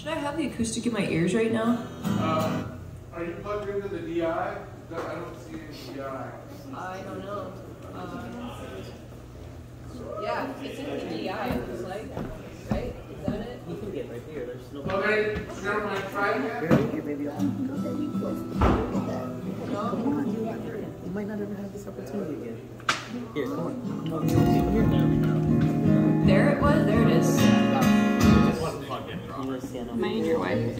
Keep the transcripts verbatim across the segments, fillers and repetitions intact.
Should I have the acoustic in my ears right now? Uh, are you plugged into the D I? I don't see any D I. I don't know. Uh, yeah, it's in the D I, it was like, right? Is that it? You can get right here. There's no. Okay, never mind. Try again. Here, here, maybe I'll. You might not ever have this opportunity again. Here, come on. Come on, here. There it was, there it is. Mind your wife.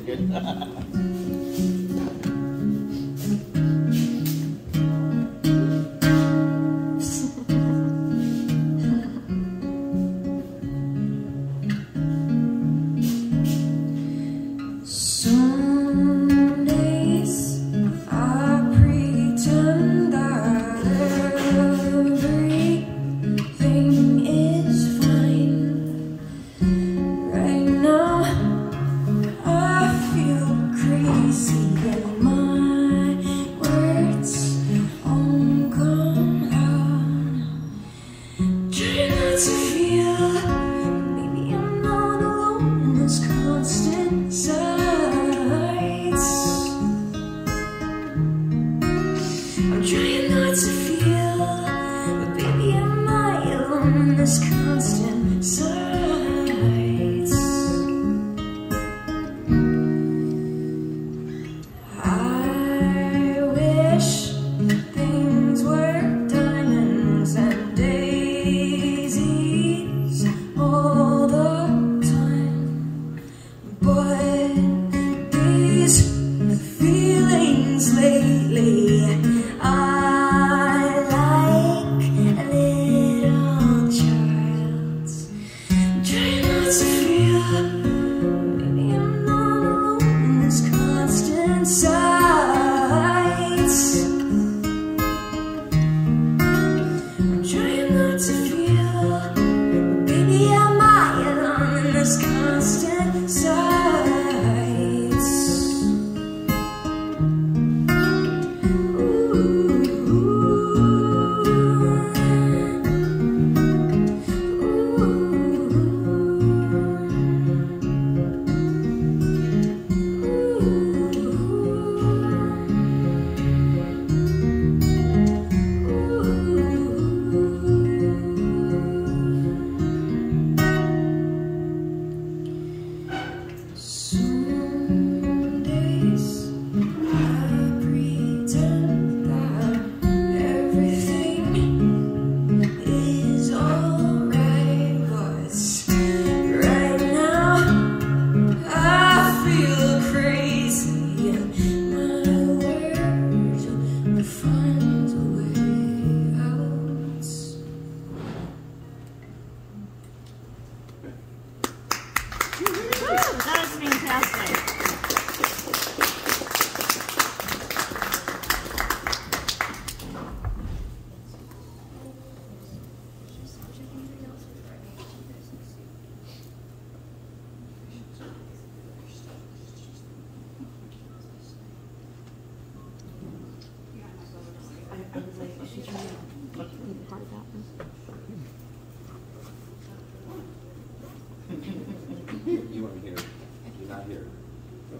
You weren't here. You're not here.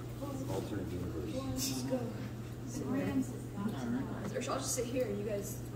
Alternate universe. Let's just go. Or I'll just sit here and you guys